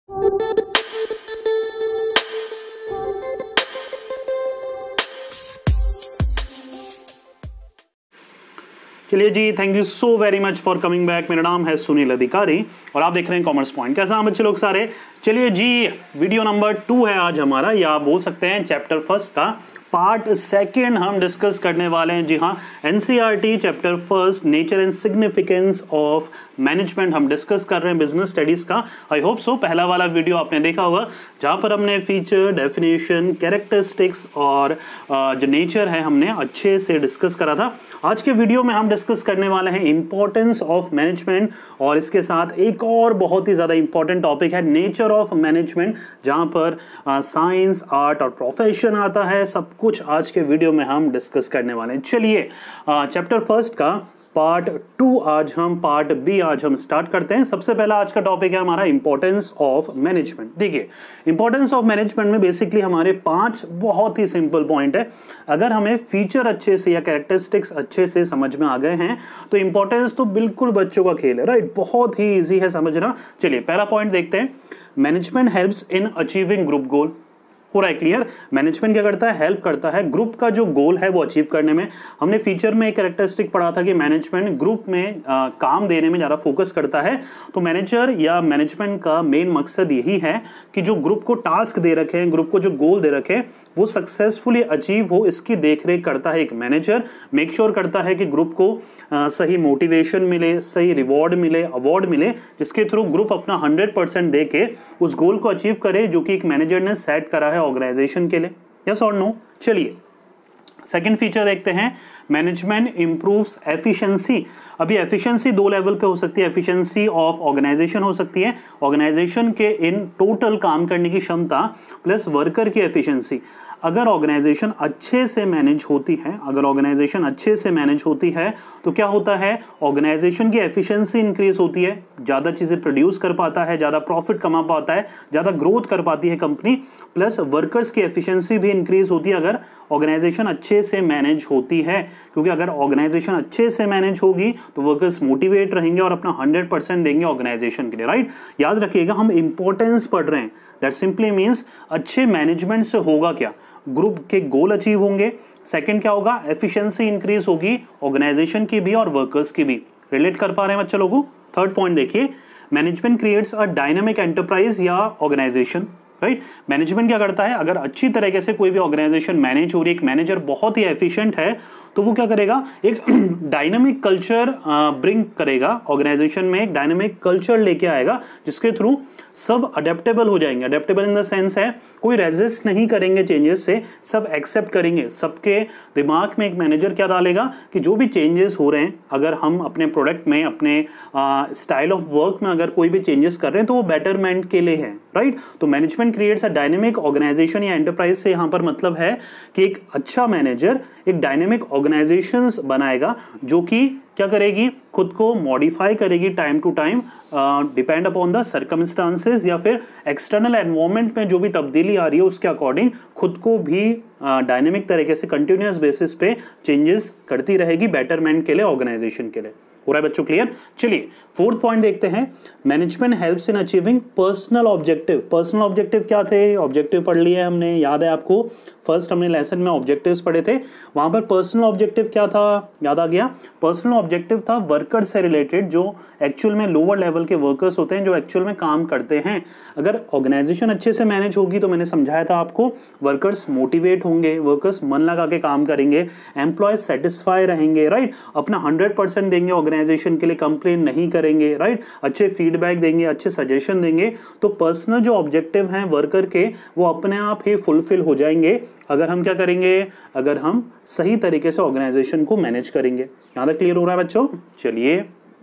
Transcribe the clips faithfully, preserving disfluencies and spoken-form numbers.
चलिए जी, thank you so very much for coming back. मेरा नाम है सुनील अधिकारी और आप देख रहे हैं कॉमर्स पॉइंट। कैसा हैं बच्चे लोग सारे? चलिए जी, वीडियो नंबर टू है आज हमारा, या आप बोल सकते हैं चैप्टर फर्स्ट का पार्ट सेकेंड हम डिस्कस करने वाले हैं। जी हाँ, NCERT chapter first nature and significance of management हम डिस्कस कर रहे हैं बिजनेस स्टडीज का। आई होप सो पहला वाला वीडियो आपने देखा होगा जहाँ पर हमने फीचर, डेफिनेशन, कैरेक्टरिस्टिक्स और जो नेचर है हमने अच्छे से डिस्कस करा था। आज के वीडियो में हम डिस्कस करने वाले हैं इंपॉर्टेंस ऑफ मैनेजमेंट, और इसके साथ एक और बहुत ही ज़्यादा इंपॉर्टेंट टॉपिक है नेचर ऑफ मैनेजमेंट, जहाँ पर साइंस, आर्ट और प्रोफेशन आता है। सब कुछ आज के वीडियो में हम डिस्कस करने वाले हैं। चलिए चैप्टर फर्स्ट का पार्ट टू आज हम पार्ट बी आज हम स्टार्ट करते हैं। सबसे पहला आज का टॉपिक है हमारा इंपॉर्टेंस ऑफ मैनेजमेंट। देखिए, इंपॉर्टेंस ऑफ मैनेजमेंट में बेसिकली हमारे पांच बहुत ही सिंपल पॉइंट है। अगर हमें फीचर अच्छे से या कैरेक्टरिस्टिक्स अच्छे से समझ में आ गए हैं तो इंपॉर्टेंस तो बिल्कुल बच्चों का खेल है, राइट? बहुत ही ईजी है समझना। चलिए पहला पॉइंट देखते हैं। Management helps in achieving group goal. हो रहा है क्लियर? मैनेजमेंट क्या करता है? हेल्प करता है ग्रुप का जो गोल है वो अचीव करने में। हमने फीचर में एक कैरेक्टरिस्टिक पढ़ा था कि मैनेजमेंट ग्रुप में आ, काम देने में ज़्यादा फोकस करता है। तो मैनेजर या मैनेजमेंट का मेन मकसद यही है कि जो ग्रुप को टास्क दे रखे हैं, ग्रुप को जो गोल दे रखे हैं, वो सक्सेसफुली अचीव हो, इसकी देखरेख करता है एक मैनेजर। मेक श्योर करता है कि ग्रुप को आ, सही मोटिवेशन मिले, सही रिवॉर्ड मिले, अवार्ड मिले, जिसके थ्रू ग्रुप अपना हंड्रेड परसेंट दे के उस गोल को अचीव करे जो कि एक मैनेजर ने सेट करा है ऑर्गेनाइजेशन के लिए। यस और नो? चलिए सेकंड फीचर देखते हैं। Management improves efficiency. अभी एफिशिएंसी दो लेवल पे हो सकती है। एफिशिएंसी ऑफ ऑर्गेनाइजेशन हो सकती है, ऑर्गेनाइजेशन के इन टोटल काम करने की क्षमता प्लस वर्कर की एफिशिएंसी। अगर ऑर्गेनाइजेशन अच्छे से मैनेज होती है अगर ऑर्गेनाइजेशन अच्छे से मैनेज होती है तो क्या होता है? ऑर्गेनाइजेशन की एफिशिएंसी इंक्रीज होती है, ज़्यादा चीज़ें प्रोड्यूस कर पाता है, ज़्यादा प्रॉफिट कमा पाता है, ज़्यादा ग्रोथ कर पाती है कंपनी, प्लस वर्कर्स की एफिशिएंसी भी इंक्रीज होती है अगर ऑर्गेनाइजेशन अच्छे से मैनेज होती है। क्योंकि अगर ऑर्गेनाइजेशन अच्छे से मैनेज होगी तो वर्कर्स मोटिवेट रहेंगे और अपना हंड्रेड परसेंट देंगे ऑर्गेनाइजेशन के लिए, राइट? याद रखिएगा, हम इंपॉर्टेंस पढ़ रहे हैं। दैट सिंपली मीन्स अच्छे मैनेजमेंट से होगा क्या? ग्रुप के गोल अचीव होंगे। सेकंड क्या होगा? एफिशिएंसी इंक्रीज होगी ऑर्गेनाइजेशन की भी और वर्कर्स की भी। रिलेट कर पा रहे हैं बच्चे लोगों? थर्ड पॉइंट देखिए, management creates a dynamic enterprise या ऑर्गेनाइजेशन, राइट? मैनेजमेंट क्या करता है? अगर अच्छी तरीके से कोई भी ऑर्गेनाइजेशन मैनेज हो रही है, एक मैनेजर बहुत ही एफिशिएंट है, तो वो क्या करेगा? एक डायनामिक कल्चर ब्रिंग करेगा ऑर्गेनाइजेशन में, एक डायनामिक कल्चर लेके आएगा जिसके थ्रू सब अडेप्टेबल हो जाएंगे। अडेप्टेबल इन द सेंस है कोई रेजिस्ट नहीं करेंगे चेंजेस से, सब एक्सेप्ट करेंगे। सबके दिमाग में एक मैनेजर क्या डालेगा कि जो भी चेंजेस हो रहे हैं, अगर हम अपने प्रोडक्ट में, अपने स्टाइल ऑफ वर्क में अगर कोई भी चेंजेस कर रहे हैं तो वो बेटरमेंट के लिए है, राइट? तो management creates a dynamic organisation या एंटरप्राइज से यहाँ पर मतलब है कि एक अच्छा मैनेजर एक डायनेमिक ऑर्गेनाइजेशंस बनाएगा जो कि क्या करेगी? खुद को मॉडिफाई करेगी time to time, depend upon the circumstances या फिर एक्सटर्नल एनवायरनमेंट में जो भी तब्दीली आ रही है उसके अकॉर्डिंग खुद को भी डायनेमिक uh, तरीके से कंटिन्यूअस बेसिस पे चेंजेस करती रहेगी बेटरमेंट के लिए, ऑर्गेनाइजेशन के लिए। हो रहा है बच्चों क्लियर? चलिए फोर्थ पॉइंट देखते हैं। Management helps in achieving personal objective. Personal objective क्या थे? ऑब्जेक्टिव पढ़ लिए हमने, याद है आपको? फर्स्ट हमने लेसन में ऑब्जेक्टिव्स पढ़े थे, वहां पर पर्सनल ऑब्जेक्टिव क्या था? याद आ गया? पर्सनल ऑब्जेक्टिव था वर्कर से रिलेटेड, जो एक्चुअल में लोअर लेवल के वर्कर्स होते हैं, जो एक्चुअल में काम करते हैं। अगर ऑर्गेनाइजेशन अच्छे से मैनेज होगी तो मैंने समझाया था आपको, वर्कर्स मोटिवेट होंगे, वर्कर्स मन लगा के काम करेंगे, एम्प्लॉयज सेटिस्फाई रहेंगे, राइट? अपना हंड्रेड परसेंट देंगे ऑर्गेनाइजेशन के लिए, कंप्लेन नहीं करेंगे, राइट? अच्छे फीडबैक देंगे, अच्छे सजेशन देंगे। तो पर्सनल जो ऑब्जेक्टिव हैं वर्कर के, वो अपने आप ही फुलफिल हो जाएंगे अगर हम क्या करेंगे? अगर हम सही तरीके से ऑर्गेनाइजेशन को मैनेज करेंगे। यहां तक क्लियर हो रहा है बच्चों? चलिए,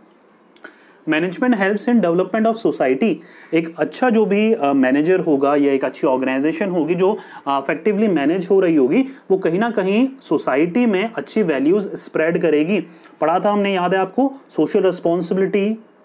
management helps in development of society. एक अच्छा जो भी मैनेजर uh, होगा या एक अच्छी ऑर्गेनाइजेशन होगी जो इफेक्टिवली uh, मैनेज हो रही होगी, वो कहीं ना कहीं सोसाइटी में अच्छी वैल्यूज स्प्रेड करेगी। पढ़ा था हमने, याद है आपको? सोशल रिस्पॉन्सिबिलिटी,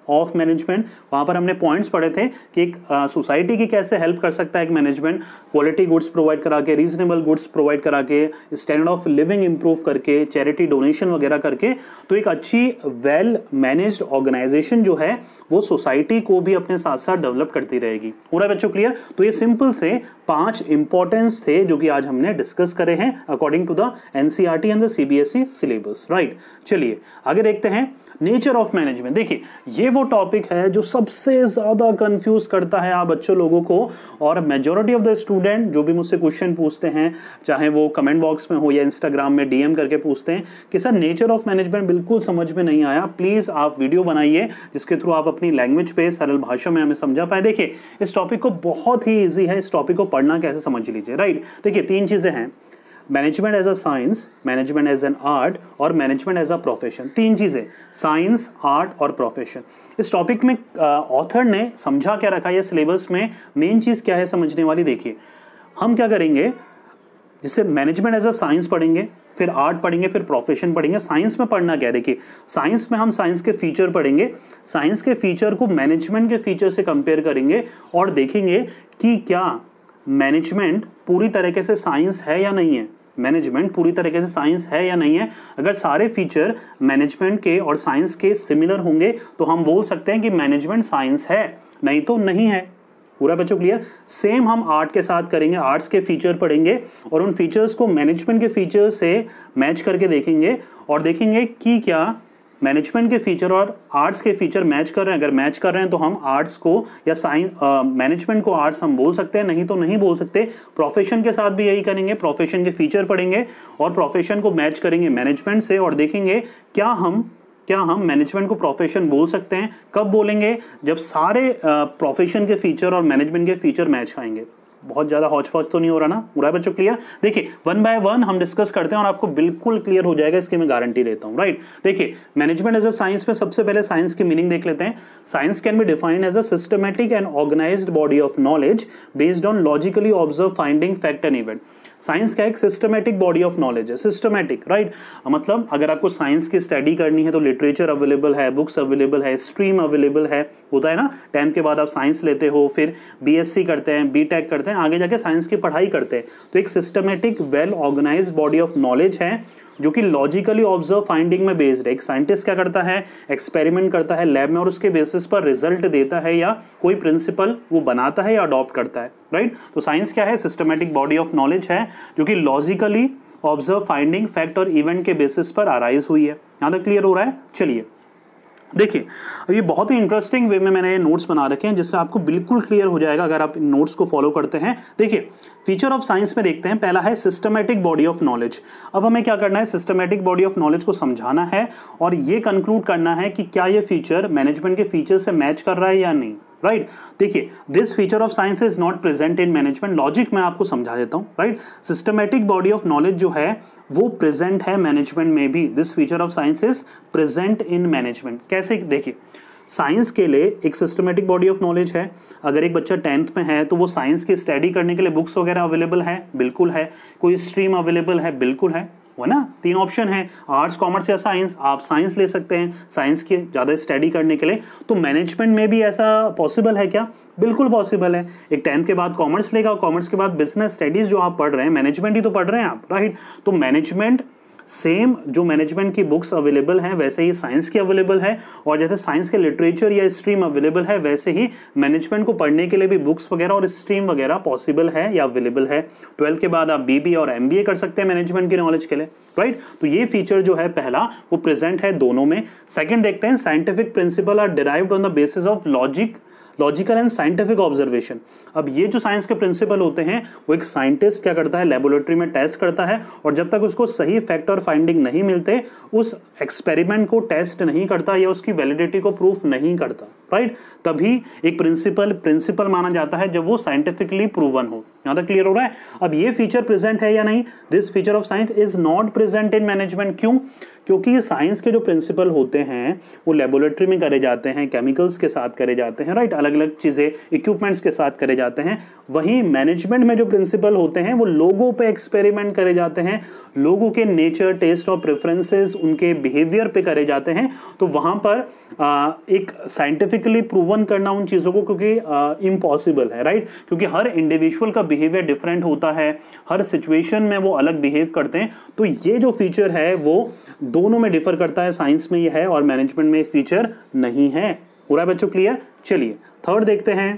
ऑफ मैनेजमेंट, वहाँ पर हमने पॉइंट्स पढ़े थे कि एक सोसाइटी की कैसे हेल्प कर सकता है एक मैनेजमेंट, क्वालिटी गुड्स प्रोवाइड करा के, रीजनेबल गुड्स प्रोवाइड करा के, स्टैंडर्ड ऑफ लिविंग इंप्रूव करके, चैरिटी डोनेशन वगैरह करके। तो एक अच्छी वेल मैनेज्ड ऑर्गेनाइजेशन जो है वो सोसाइटी को भी अपने साथ साथ डेवलप करती रहेगी। हो रहा है बच्चों क्लियर? तो ये सिंपल से पांच इंपॉर्टेंस थे जो कि आज हमने डिस्कस करे हैं according to the NCERT and the CBSE syllabus, right. चलिए आगे देखते हैं नेचर ऑफ मैनेजमेंट। देखिए ये वो टॉपिक है जो सबसे ज्यादा कंफ्यूज करता है आप बच्चों लोगों को, और मेजॉरिटी ऑफ द स्टूडेंट जो भी मुझसे क्वेश्चन पूछते हैं, चाहे वो कमेंट बॉक्स में हो या इंस्टाग्राम में डीएम करके पूछते हैं कि सर नेचर ऑफ मैनेजमेंट बिल्कुल समझ में नहीं आया, प्लीज आप वीडियो बनाइए जिसके थ्रू आप अपनी लैंग्वेज पे सरल भाषा में हमें समझा पाए। देखिए इस टॉपिक को बहुत ही ईजी है, इस टॉपिक को पढ़ना कैसे समझ लीजिए, राइट। देखिए तीन चीजें हैं, management as a science, management as an art और मैनेजमेंट एज अ प्रोफेशन। तीन चीजें, साइंस, आर्ट और प्रोफेशन। इस टॉपिक में ऑथर ने समझा क्या रखा है सिलेबस में, मेन चीज क्या है समझने वाली। देखिए हम क्या करेंगे, जिससे मैनेजमेंट एज अ साइंस पढ़ेंगे, फिर आर्ट पढ़ेंगे, फिर प्रोफेशन पढ़ेंगे। साइंस में पढ़ना क्या है, देखिए साइंस में हम साइंस के फीचर पढ़ेंगे, साइंस के फीचर को मैनेजमेंट के फीचर से कंपेयर करेंगे और देखेंगे कि क्या मैनेजमेंट पूरी तरीके से साइंस है या नहीं है, मैनेजमेंट पूरी तरीके से साइंस है या नहीं है। अगर सारे फीचर मैनेजमेंट के और साइंस के सिमिलर होंगे तो हम बोल सकते हैं कि मैनेजमेंट साइंस है, नहीं तो नहीं है। पूरा बच्चों क्लियर? सेम हम आर्ट के साथ करेंगे, आर्ट्स के फीचर पढ़ेंगे और उन फीचर्स को मैनेजमेंट के फीचर से मैच करके देखेंगे और देखेंगे कि क्या मैनेजमेंट के फीचर और आर्ट्स के फीचर मैच कर रहे हैं। अगर मैच कर रहे हैं तो हम आर्ट्स को या साइंस मैनेजमेंट को आर्ट्स हम बोल सकते हैं, नहीं तो नहीं बोल सकते। प्रोफेशन के साथ भी यही करेंगे, प्रोफेशन के फीचर पढ़ेंगे और प्रोफेशन को मैच करेंगे मैनेजमेंट से और देखेंगे क्या हम क्या हम मैनेजमेंट को प्रोफेशन बोल सकते हैं। कब बोलेंगे? जब सारे प्रोफेशन के फीचर और मैनेजमेंट के फीचर मैच खाएंगे। बहुत ज्यादा हौच पौच तो नहीं हो रहा ना? पूरा बच्चों क्लियर? देखिए वन बाय वन हम डिस्कस करते हैं और आपको बिल्कुल क्लियर हो जाएगा, इसकी मैं गारंटी देता हूं, राइट। देखिए मैनेजमेंट एज अ साइंस में सबसे पहले साइंस की मीनिंग देख लेते हैं। Science can be defined as a systematic and organised body of knowledge based on logically observe finding fact and event. Science का एक सिस्टमैटिक बॉडी ऑफ नॉलेज है, सिस्टमैटिक, राइट। मतलब अगर आपको साइंस की स्टडी करनी है तो लिटरेचर अवेलेबल है, बुक्स अवेलेबल है, स्ट्रीम अवेलेबल है, होता है ना। टेंथ के बाद आप साइंस लेते हो, फिर बीएससी करते हैं, बीटेक करते हैं, आगे जाके साइंस की पढ़ाई करते हैं। तो एक systematic well organised body of knowledge है जो कि लॉजिकली ऑब्जर्व फाइंडिंग में बेस्ड है। एक साइंटिस्ट क्या करता है, एक्सपेरिमेंट करता है लैब में और उसके बेसिस पर रिजल्ट देता है या कोई प्रिंसिपल वो बनाता है या अडॉप्ट करता है, राइट। तो साइंस क्या है? सिस्टमैटिक बॉडी ऑफ नॉलेज है जो कि लॉजिकली ऑब्जर्व फाइंडिंग फैक्ट और इवेंट के बेसिस पर अराइज हुई है। यहां तक क्लियर हो रहा है? चलिए देखिए अब ये बहुत ही इंटरेस्टिंग वे में मैंने ये नोट्स बना रखे हैं जिससे आपको बिल्कुल क्लियर हो जाएगा अगर आप इन नोट्स को फॉलो करते हैं। देखिए फीचर ऑफ साइंस में देखते हैं, पहला है सिस्टमैटिक बॉडी ऑफ नॉलेज। अब हमें क्या करना है, सिस्टमैटिक बॉडी ऑफ नॉलेज को समझाना है और ये कंक्लूड करना है कि क्या ये फीचर मैनेजमेंट के फीचर से मैच कर रहा है या नहीं, राइट। देखिए this feature of science is not present in management. Logic मैं आपको समझा देता हूं, right. Systematic body of knowledge जो है वो प्रेजेंट है मैनेजमेंट में भी। This feature of science is present in management. कैसे? देखिए साइंस के लिए एक सिस्टमैटिक बॉडी ऑफ नॉलेज है। अगर एक बच्चा टेंथ में है तो वो साइंस की स्टडी करने के लिए बुक्स वगैरह अवेलेबल है, बिल्कुल है। कोई स्ट्रीम अवेलेबल है, बिल्कुल है, वो ना। तीन ऑप्शन है, आर्ट्स, कॉमर्स या साइंस। आप साइंस ले सकते हैं साइंस की ज़्यादा स्टडी करने के लिए। तो मैनेजमेंट में भी ऐसा पॉसिबल है क्या? बिल्कुल पॉसिबल है। एक टेंथ के बाद कॉमर्स लेगा, कॉमर्स के बाद बिजनेस स्टडीज जो आप पढ़ रहे हैं, मैनेजमेंट ही तो पढ़ रहे हैं आप, राइट। तो मैनेजमेंट सेम जो मैनेजमेंट की बुक्स अवेलेबल हैं वैसे ही साइंस की अवेलेबल है, और जैसे साइंस के लिटरेचर या स्ट्रीम अवेलेबल है वैसे ही मैनेजमेंट को पढ़ने के लिए भी बुक्स वगैरह और स्ट्रीम वगैरह पॉसिबल है या अवेलेबल है। ट्वेल्थ के बाद आप बीबी और एमबीए कर सकते हैं मैनेजमेंट की नॉलेज के लिए, राइट। तो ये फीचर जो है पहला वो प्रेजेंट है दोनों में। सेकंड देखते हैं, scientific principle are derived on the basis of logic logical and scientific observation. अब ये जो साइंस के प्रिंसिपल होते हैं वो एक साइंटिस्ट क्या करता है, लेबोरेटरी में टेस्ट करता है और जब तक उसको सही फैक्ट और फाइंडिंग नहीं मिलते उस एक्सपेरिमेंट को टेस्ट नहीं करता या उसकी वैलिडिटी को प्रूफ नहीं करता, राइट। तभी एक प्रिंसिपल प्रिंसिपल माना जाता है जब वो साइंटिफिकली प्रूवन हो। यहां तक क्लियर हो रहा है? अब ये फीचर प्रेजेंट है या नहीं? This feature of science is not present in management. क्यों? क्योंकि साइंस के जो प्रिंसिपल होते हैं वो लेबोरेटरी में करे जाते हैं, केमिकल्स के साथ करे जाते हैं, राइट। अलग अलग चीजें इक्विपमेंट्स के साथ करे जाते हैं। वहीं मैनेजमेंट में जो प्रिंसिपल होते हैं वो लोगों पे एक्सपेरिमेंट करे जाते हैं। लोगों के नेचर, टेस्ट और प्रेफरेंसेस, उनके बिहेवियर पे करे जाते हैं, तो वहाँ पर आ, एक साइंटिफिकली प्रूवन करना उन चीज़ों को क्योंकि इम्पॉसिबल है, राइट। क्योंकि हर इंडिविजुअल का बिहेवियर डिफरेंट होता है, हर सिचुएशन में वो अलग बिहेव करते हैं। तो ये जो फीचर है वो दोनों में डिफर करता है, साइंस में ये है और मैनेजमेंट में फीचर नहीं है। पूरा बच्चों क्लियर। चलिए थर्ड देखते हैं।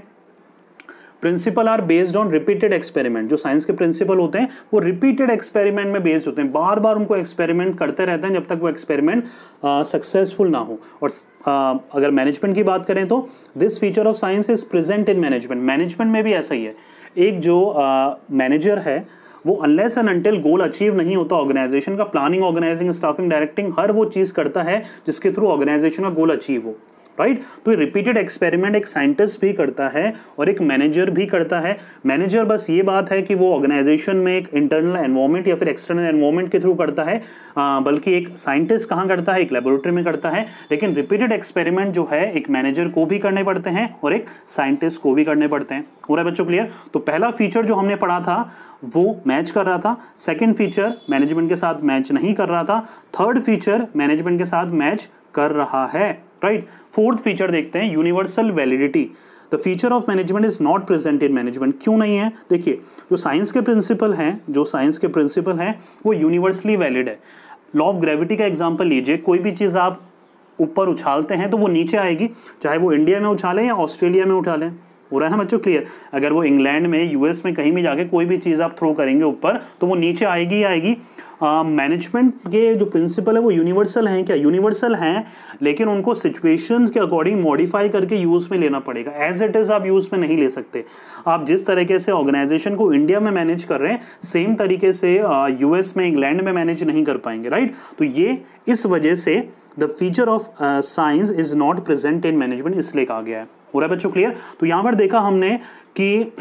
Principle are based on repeated experiment. जो साइंस के प्रिंसिपल होते हैं वो रिपीटेड एक्सपेरिमेंट में बेस्ड होते हैं, बार बार उनको एक्सपेरिमेंट करते रहते हैं जब तक वो एक्सपेरिमेंट सक्सेसफुल ना हो। और uh, अगर मैनेजमेंट की बात करें तो this feature of science is present in management. Management में भी ऐसा ही है। एक जो मैनेजर uh, है वो unless and until goal achieve नहीं होता ऑर्गेनाइजेशन का, प्लानिंग, ऑर्गेनाइजिंग, स्टाफिंग, डायरेक्टिंग, हर वो चीज़ करता है जिसके थ्रू ऑर्गेनाइजेशन का गोल अचीव हो, राइट right? तो रिपीटेड एक्सपेरिमेंट एक साइंटिस्ट भी करता है और एक मैनेजर भी करता है। मैनेजर बस ये बात है कि वो ऑर्गेनाइजेशन में एक इंटरनल एनवायरनमेंट या फिर एक्सटर्नल एनवायरनमेंट के थ्रू करता है, आ, बल्कि एक साइंटिस्ट कहाँ करता है, एक लेबोरेटरी में करता है। लेकिन रिपीटेड एक्सपेरिमेंट जो है एक मैनेजर को भी करने पड़ते हैं और एक साइंटिस्ट को भी करने पड़ते हैं। पूरा बच्चों क्लियर। तो पहला फीचर जो हमने पढ़ा था वो मैच कर रहा था, सेकेंड फीचर मैनेजमेंट के साथ मैच नहीं कर रहा था, थर्ड फीचर मैनेजमेंट के साथ मैच कर रहा है, राइट। फोर्थ फीचर देखते हैं, universal validity. The feature of management is not present in management. क्यों नहीं है? देखिए जो साइंस के प्रिंसिपल हैं जो साइंस के प्रिंसिपल हैं वो यूनिवर्सली वैलिड है। लॉ ऑफ ग्रेविटी का एग्जांपल लीजिए, कोई भी चीज़ आप ऊपर उछालते हैं तो वो नीचे आएगी, चाहे वो इंडिया में उछालें या ऑस्ट्रेलिया में उछालें। हो रहा है ना बच्चों क्लियर। अगर वो इंग्लैंड में, यूएस में कहीं भी जाके कोई भी चीज़ आप थ्रो करेंगे ऊपर तो वो नीचे आएगी ही आएगी। मैनेजमेंट uh, के जो प्रिंसिपल है वो यूनिवर्सल हैं क्या? यूनिवर्सल हैं, लेकिन उनको सिचुएशंस के अकॉर्डिंग मॉडिफाई करके यूज़ में लेना पड़ेगा। एज इट इज़ आप यूज़ में नहीं ले सकते। आप जिस तरीके से ऑर्गेनाइजेशन को इंडिया में मैनेज कर रहे हैं सेम तरीके से यूएस uh, में, इंग्लैंड में मैनेज नहीं कर पाएंगे, राइट। तो ये इस वजह से the feature of science is not present in management इसलिए कहा गया है। पूरा बच्चों क्लियर। तो यहाँ पर देखा हमने कि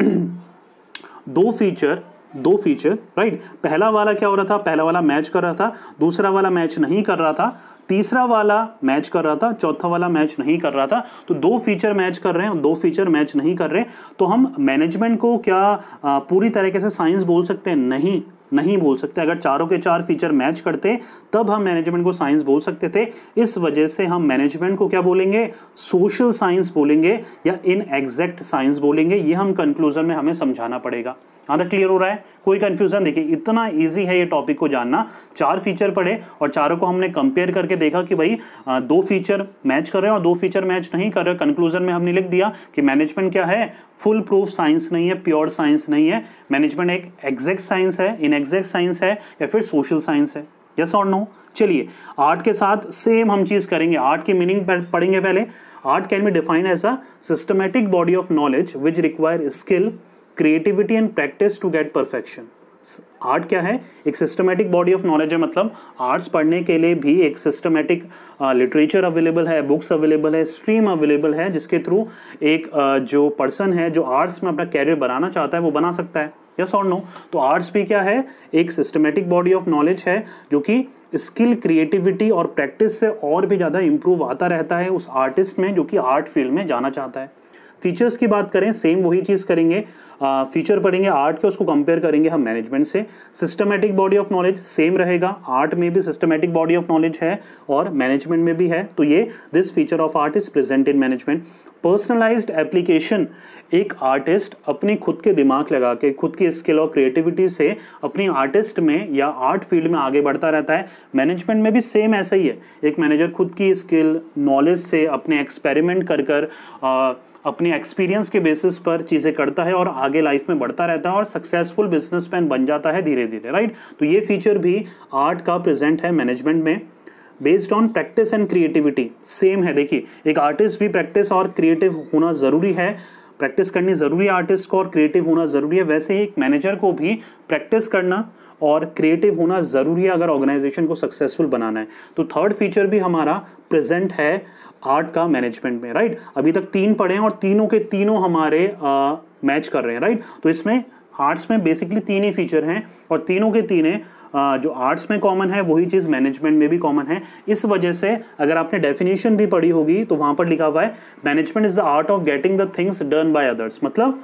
दो फीचर दो फीचर राइट। पहला वाला क्या हो रहा था? पहला वाला मैच कर रहा था, दूसरा वाला मैच नहीं कर रहा था, तीसरा वाला मैच कर रहा था, चौथा वाला मैच नहीं कर रहा था। तो दो फीचर मैच कर रहे हैं और दो फीचर मैच नहीं कर रहे, तो हम मैनेजमेंट को क्या आ, पूरी तरीके से साइंस बोल सकते हैं? नहीं, नहीं बोल सकते। अगर चारों के चार फीचर मैच करते तब हम मैनेजमेंट को साइंस बोल सकते थे। इस वजह से हम मैनेजमेंट को क्या बोलेंगे? सोशल साइंस बोलेंगे या इनएग्जैक्ट साइंस बोलेंगे। ये हम कंक्लूजन में हमें समझाना पड़ेगा। हाँ तो क्लियर हो रहा है? कोई कंफ्यूजन? देखिए इतना इजी है ये टॉपिक को जानना। चार फीचर पढ़े और चारों को हमने कंपेयर करके देखा कि भाई दो फीचर मैच कर रहे हैं और दो फीचर मैच नहीं कर रहे। कंक्लूजन में हमने लिख दिया कि मैनेजमेंट क्या है? फुल प्रूफ साइंस नहीं है, प्योर साइंस नहीं है। मैनेजमेंट एक एग्जैक्ट साइंस है, इनएग्जैक्ट साइंस है या फिर सोशल साइंस है। यस और नो? चलिए आर्ट के साथ सेम हम चीज़ करेंगे। आर्ट की मीनिंग पढ़ेंगे पहले। Art can be defined as a systematic body of knowledge which require skill, creativity and practice to get perfection. Art क्या है? एक सिस्टमैटिक बॉडी ऑफ नॉलेज है। मतलब आर्ट्स पढ़ने के लिए भी एक सिस्टमैटिक लिटरेचर अवेलेबल है, बुक्स अवेलेबल है, स्ट्रीम अवेलेबल है, जिसके थ्रू एक uh, जो पर्सन है जो आर्ट्स में अपना कैरियर बनाना चाहता है वो बना सकता है। यस और नो? तो आर्ट्स भी क्या है? एक सिस्टमैटिक बॉडी ऑफ नॉलेज है जो कि स्किल, क्रिएटिविटी और प्रैक्टिस से और भी ज़्यादा इंप्रूव आता रहता है उस आर्टिस्ट में जो कि आर्ट फील्ड में जाना चाहता है। फीचर्स की बात करें, सेम वही चीज़ करेंगे। फीचर uh, पढ़ेंगे आर्ट के, उसको कंपेयर करेंगे हम मैनेजमेंट से। Systematic body of knowledge same रहेगा, आर्ट में भी सिस्टमैटिक बॉडी ऑफ नॉलेज है और मैनेजमेंट में भी है। तो ये this feature of art is present in management. Personalised application, एक आर्टिस्ट अपनी खुद के दिमाग लगा के, खुद की स्किल और क्रिएटिविटी से अपनी आर्टिस्ट में या आर्ट फील्ड में आगे बढ़ता रहता है। मैनेजमेंट में भी सेम ऐसा ही है। एक मैनेजर खुद की स्किल, नॉलेज से अपने एक्सपेरिमेंट कर कर आ, अपने एक्सपीरियंस के बेसिस पर चीज़ें करता है और आगे लाइफ में बढ़ता रहता है और सक्सेसफुल बिजनेसमैन बन जाता है धीरे धीरे, राइट। तो ये फीचर भी आर्ट का प्रेजेंट है मैनेजमेंट में। Based on practice and creativity same है। देखिए एक आर्टिस्ट भी प्रैक्टिस और क्रिएटिव होना ज़रूरी है, प्रैक्टिस करनी ज़रूरी है आर्टिस्ट को और क्रिएटिव होना ज़रूरी है। वैसे ही एक मैनेजर को भी प्रैक्टिस करना और क्रिएटिव होना ज़रूरी है अगर ऑर्गेनाइजेशन को सक्सेसफुल बनाना है। तो थर्ड फीचर भी हमारा प्रेजेंट है आर्ट का मैनेजमेंट में, राइट। अभी तक तीन पढ़े हैं और तीनों के तीनों हमारे आ, मैच कर रहे हैं, राइट। तो इसमें आर्ट्स में बेसिकली तीन ही फीचर हैं और तीनों के तीन जो आर्ट्स में कॉमन है वही चीज़ मैनेजमेंट में भी कॉमन है। इस वजह से अगर आपने डेफिनेशन भी पढ़ी होगी तो वहाँ पर लिखा हुआ है management is the art of getting the things done by others. मतलब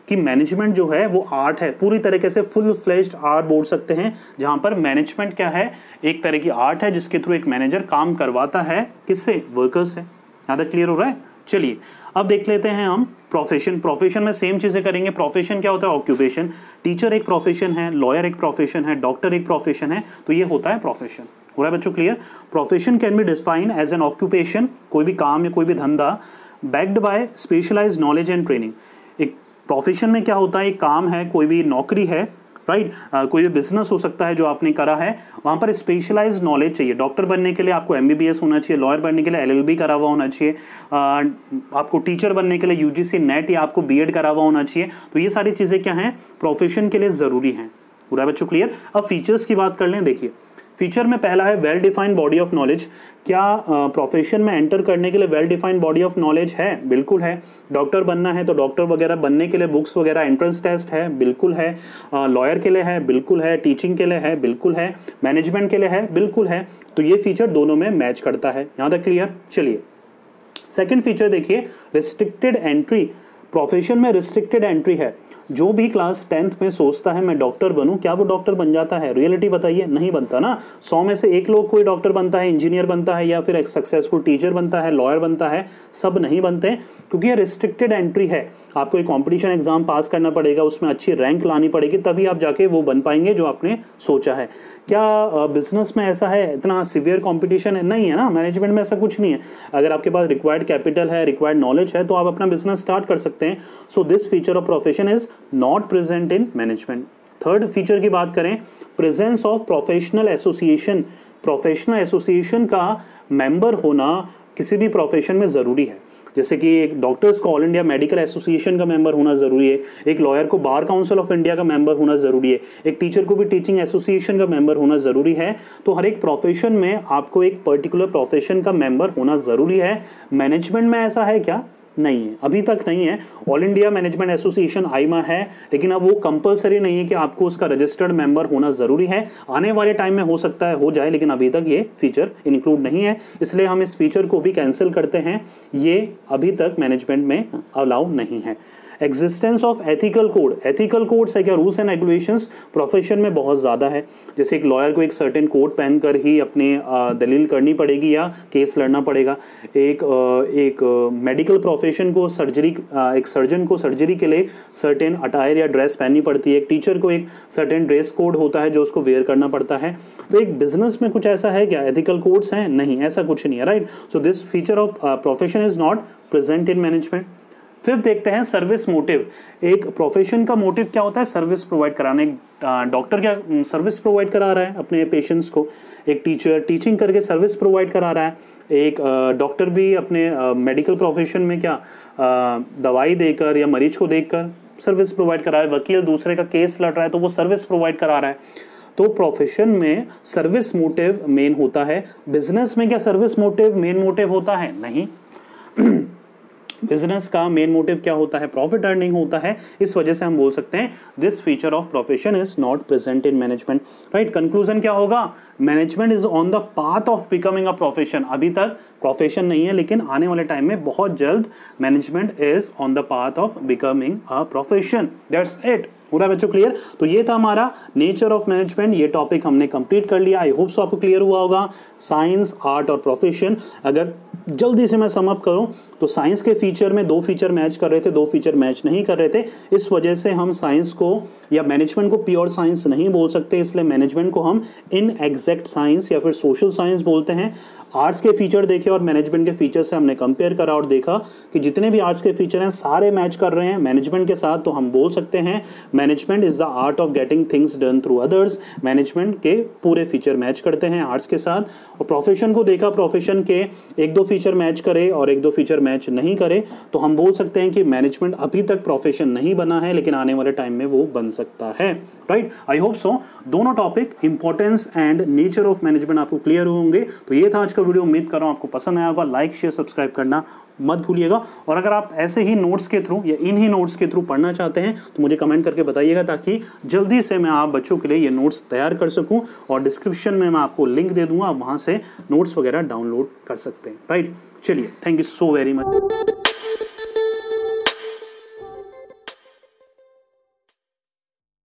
कि मैनेजमेंट जो है वो आर्ट है, पूरी तरीके से फुल फ्लेज्ड आर्ट बोल सकते हैं, जहां पर मैनेजमेंट क्या है, एक तरह की आर्ट है जिसके थ्रू एक मैनेजर काम करवाता है किससे, वर्कर्स से। यहाँ तक क्लियर हो रहा है। चलिए अब देख लेते हैं हम प्रोफेशन। प्रोफेशन में सेम चीजें करेंगे। प्रोफेशन क्या होता है, ऑक्यूपेशन। टीचर एक प्रोफेशन है, लॉयर एक प्रोफेशन है, डॉक्टर एक प्रोफेशन है, तो ये होता है प्रोफेशन। हो रहा है बच्चों clear. Profession can be defined as an occupation, कोई भी काम या कोई भी धंधा, backed by specialised knowledge and training. एक प्रोफेशन में क्या होता है, एक काम है, कोई भी नौकरी है, राइट right? uh, कोई भी बिजनेस हो सकता है जो आपने करा है, वहां पर स्पेशलाइज्ड नॉलेज चाहिए। डॉक्टर बनने के लिए आपको एमबीबीएस होना चाहिए, लॉयर बनने के लिए एलएलबी करा हुआ होना चाहिए, uh, आपको टीचर बनने के लिए यूजीसी नेट या आपको बीएड करा हुआ होना चाहिए। तो ये सारी चीजें क्या हैं, प्रोफेशन के लिए जरूरी हैं। पूरा बच्चों क्लियर। अब फीचर्स की बात कर लें। देखिए फीचर में पहला है well defined body of knowledge. क्या प्रोफेशन में एंटर करने के लिए well defined body of knowledge है? बिल्कुल है। डॉक्टर बनना है तो डॉक्टर वगैरह बनने के लिए बुक्स वगैरह, एंट्रेंस टेस्ट है, बिल्कुल है। लॉयर के लिए है, बिल्कुल है। टीचिंग के लिए है, बिल्कुल है। मैनेजमेंट के लिए है, बिल्कुल है। तो ये फीचर दोनों में मैच करता है। यहाँ तक क्लियर। चलिए सेकेंड फीचर देखिए, रिस्ट्रिक्टेड एंट्री। प्रोफेशन में रिस्ट्रिक्टेड एंट्री है। जो भी क्लास टेंथ में सोचता है मैं डॉक्टर बनूं, क्या वो डॉक्टर बन जाता है? रियलिटी बताइए, नहीं बनता ना। सौ में से एक लोग कोई डॉक्टर बनता है, इंजीनियर बनता है, या फिर एक सक्सेसफुल टीचर बनता है, लॉयर बनता है। सब नहीं बनते, क्योंकि ये रिस्ट्रिक्टेड एंट्री है। आपको एक कॉम्पिटिशन एग्जाम पास करना पड़ेगा, उसमें अच्छी रैंक लानी पड़ेगी, तभी आप जाके वो बन पाएंगे जो आपने सोचा है। क्या बिजनेस में ऐसा है, इतना सिवियर कंपटीशन है? नहीं है ना। मैनेजमेंट में ऐसा कुछ नहीं है। अगर आपके पास रिक्वायर्ड कैपिटल है, रिक्वायर्ड नॉलेज है, तो आप अपना बिजनेस स्टार्ट कर सकते हैं। So this feature of profession is not present in management. Third feature की बात करें, presence of professional association. Professional association का मेंबर होना किसी भी प्रोफेशन में जरूरी है। जैसे कि एक डॉक्टर्स को ऑल इंडिया मेडिकल एसोसिएशन का मेंबर होना जरूरी है, एक लॉयर को बार काउंसिल ऑफ इंडिया का मेंबर होना जरूरी है, एक टीचर को भी टीचिंग एसोसिएशन का मेंबर होना जरूरी है। तो हर एक प्रोफेशन में आपको एक पर्टिकुलर प्रोफेशन का मेंबर होना जरूरी है। मैनेजमेंट में ऐसा है क्या? नहीं है, अभी तक नहीं है। All India management association AIMA है, लेकिन अब वो कंपलसरी नहीं है कि आपको उसका रजिस्टर्ड मेंबर होना जरूरी है। आने वाले टाइम में हो सकता है हो जाए, लेकिन अभी तक ये फीचर इंक्लूड नहीं है, इसलिए हम इस फीचर को भी कैंसिल करते हैं। ये अभी तक मैनेजमेंट में अलाउ नहीं है। Existence of ethical code. Ethical codes है क्या, रूल्स एंड रेगुलेशंस प्रोफेशन में बहुत ज़्यादा है। जैसे एक लॉयर को एक सर्टेन कोड पहनकर ही अपनी दलील करनी पड़ेगी या केस लड़ना पड़ेगा। एक एक मेडिकल प्रोफेशन को, सर्जरी एक सर्जन को सर्जरी के लिए सर्टेन अटायर या ड्रेस पहननी पड़ती है। एक टीचर को एक सर्टेन ड्रेस कोड होता है जो उसको वेयर करना पड़ता है। तो एक बिजनेस में कुछ ऐसा है क्या, एथिकल कोड्स हैं? नहीं, ऐसा कुछ नहीं है, right. So this feature of profession is not present in management. Fifth देखते हैं, सर्विस मोटिव। एक प्रोफेशन का मोटिव क्या होता है? सर्विस प्रोवाइड कराना। एक डॉक्टर क्या सर्विस प्रोवाइड करा रहा है अपने पेशेंट्स को, एक टीचर टीचिंग करके सर्विस प्रोवाइड करा रहा है, एक डॉक्टर भी अपने मेडिकल प्रोफेशन में क्या दवाई देकर या मरीज को देखकर सर्विस प्रोवाइड करा रहा है। वकील दूसरे का केस लड़ रहा है तो वो सर्विस प्रोवाइड करा रहा है। तो प्रोफेशन में सर्विस मोटिव मेन होता है। बिजनेस में क्या सर्विस मोटिव मेन मोटिव होता है? नहीं। बिजनेस का मेन मोटिव क्या होता है? प्रॉफिट अर्निंग होता है। इस वजह से हम बोल सकते हैं this feature of profession is not present in management, right. Conclusion क्या होगा? Management is on the path of becoming a profession. अभी तक प्रोफेशन नहीं है, लेकिन आने वाले टाइम में बहुत जल्द management is on the path of becoming a profession. That's it. पूरा बच्चों क्लियर? तो ये था हमारा नेचर ऑफ मैनेजमेंट। ये टॉपिक हमने कंप्लीट कर लिया। आई होप सो आपको क्लियर हुआ होगा। साइंस, आर्ट और प्रोफेशन। अगर जल्दी से मैं सम अप करूं तो साइंस के फीचर में दो फीचर मैच कर रहे थे, दो फीचर मैच नहीं कर रहे थे। इस वजह से हम साइंस को या मैनेजमेंट को प्योर साइंस नहीं बोल सकते, इसलिए मैनेजमेंट को हम इन एग्जैक्ट साइंस या फिर सोशल साइंस बोलते हैं। आर्ट्स के फीचर देखे और मैनेजमेंट के फीचर से हमने कंपेयर करा और देखा कि जितने भी आर्ट्स के फीचर हैं सारे मैच कर रहे हैं मैनेजमेंट के साथ, तो हम बोल सकते हैं management is the art of getting things done through others. Management के पूरे फीचर मैच करते हैं आर्ट्स के साथ। और प्रोफेशन को देखा, प्रोफेशन के एक दो फीचर मैच करे और एक दो फीचर मैच नहीं करे, तो हम बोल सकते हैं कि मैनेजमेंट अभी तक प्रोफेशन नहीं बना है, लेकिन आने वाले टाइम में वो बन सकता है, राइट। आई होप सो दोनों topic importance and nature of management आपको क्लियर होंगे। तो ये था आज का वीडियो। उम्मीद कर रहा हूं आपको पसंद आया होगा। लाइक शेयर सब्सक्राइब करना मत भूलिएगा। और अगर आप ऐसे ही नोट्स के थ्रू या इन ही नोट्स के थ्रू पढ़ना चाहते हैं तो मुझे कमेंट करके बताइएगा, ताकि जल्दी से मैं आप बच्चों के लिए ये नोट्स तैयार कर सकूं। और डिस्क्रिप्शन में मैं आपको लिंक दे दूंगा, आप वहां से नोट्स वगैरह डाउनलोड कर सकते हैं, राइट। चलिए, thank you so very much.